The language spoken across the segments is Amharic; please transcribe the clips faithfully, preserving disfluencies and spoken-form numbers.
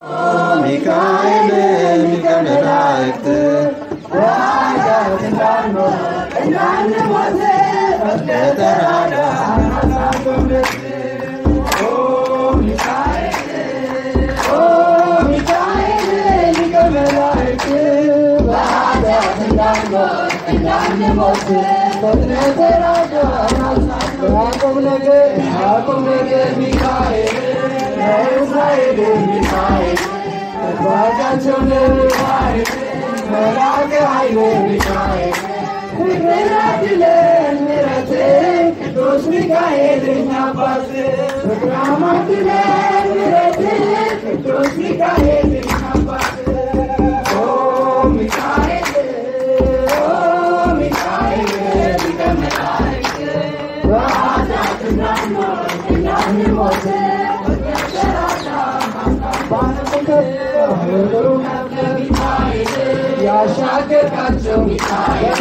ሚካኤል ሊቀ መላእክት በኃጢአት እንዳንሞት እንዳንሞት ተራዳን አሳስበን። ኦ ሚካኤል ኦ ሚካኤል ሊቀ መላእክት በኃጢአት እንዳንሞት እንዳንሞት ተራዳን አሳስበን። ያዕቆብ ነገድ ያዕቆብ ነገድ ሚካኤል ለእስራኤል ሚካኤል ባጃቸው ሚካኤል መላከ ኃይል ሚካኤል ፍቅራትለን ምሕረት ቅዱስ ሚካኤል እኛ አባት ፍቅራማትለን ምሕረት ቅዱስ ሚካኤል እኛ አባት። ኦ ሚካኤል ኦ ሚካኤል ሊቀ መላእክት በኃጢአት እንዳንሞት እንዳንሞት ያሻገርካቸው ሚካኤል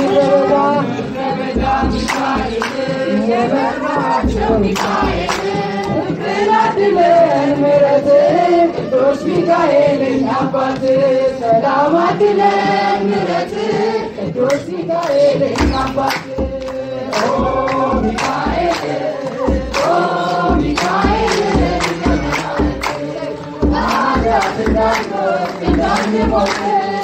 የመራሃቸው ሚካኤል ፍቅራትለን ምሕረት ቅዱስ ሚካኤል እኛ አባት ሰላማትለን ምሕረት ቅዱስ ሚካኤል እኛ አባት። ኦ ሚካኤል ኦ ሚካኤል በኃጢአት እንዳንሞት እንዳንሞት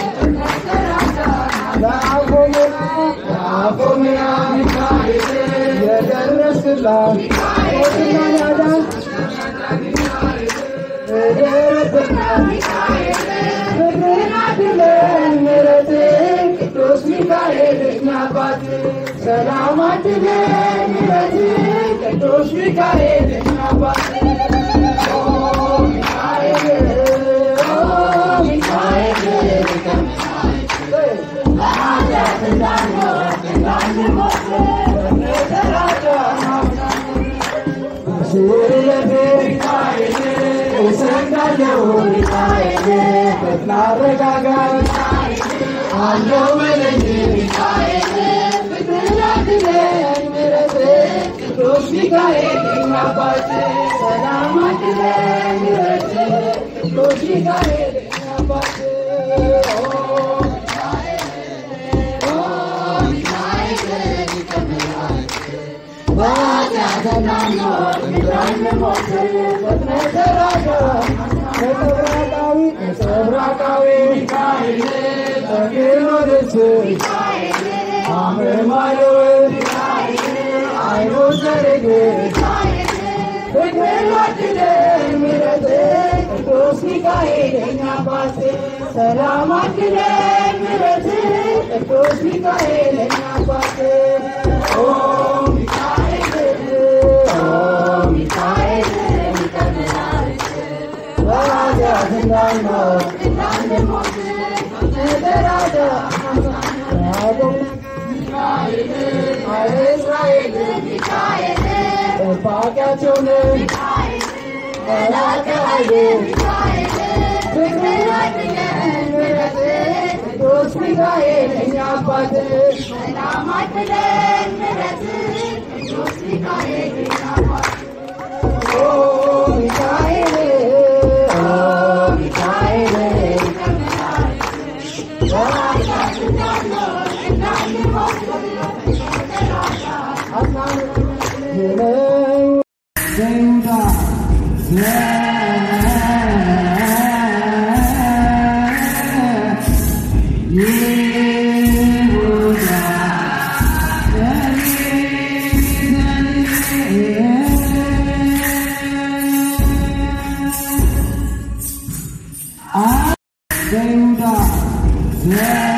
ለአፎምያ ሚካኤል የደረስክላት ሞትና ናዳን ፍቅርን አድለን ምሕረት ቅዱስ ሚካኤል እኛ አባት ሰላም አድለን ምሕረት ቅዱስ ሚካኤል እኛ አባት። ኦ ሚካኤል ኦ ሚካኤል ሊቀ በኃጢአት እንዳንሞት እንዳንሞት ስለ ሚካኤል እሰግዳለሁ ሚካኤል በትናረጋጋኝ አለው በለኝ ሚካኤል ፍቅርን አድለን ምሕረት ቅዱስ ሚካኤል እኛ አባት ሰላም አድለን ምሕረት ቅዱስ ሚካኤል እኛ አባት። በኃጢአት እንዳንሞት እንዳንሞት ተራዳን ነጸብራቃዊ ሚካኤል ተክኖደስ ሚካኤል አመማየው ሚካኤል አይኖ ዘርግ ሚካኤል ፍቅርን አድለን ምሕረት ቅዱስ ሚካኤል እኛ አባት ሰላም አድለን ምሕረት ቅዱስ ሚካኤል እኛ አባት። ኦ ሚካኤል ኦ ሚካኤል ሊቀ መላእክት በኃጢአት እንዳንሞት እንዳንሞት ተራዳን ሚካኤል እስራኤል ሚካኤል ጠባቂያቸው ሚካኤል መላከ ኃይል ሚካኤል ፍቅርን አድለን ምሕረት ቅዱስ ሚካኤል እኛ አባት ሰላም አድለን ምሕረት ቅዱስ ሚካኤል እኛ አባት። ኦ ሚካኤል ኦ ሚካኤል ሊቀ መላእክት በኃጢአት እንዳንሞት እንዳንሞት Zeuda, Zeuda.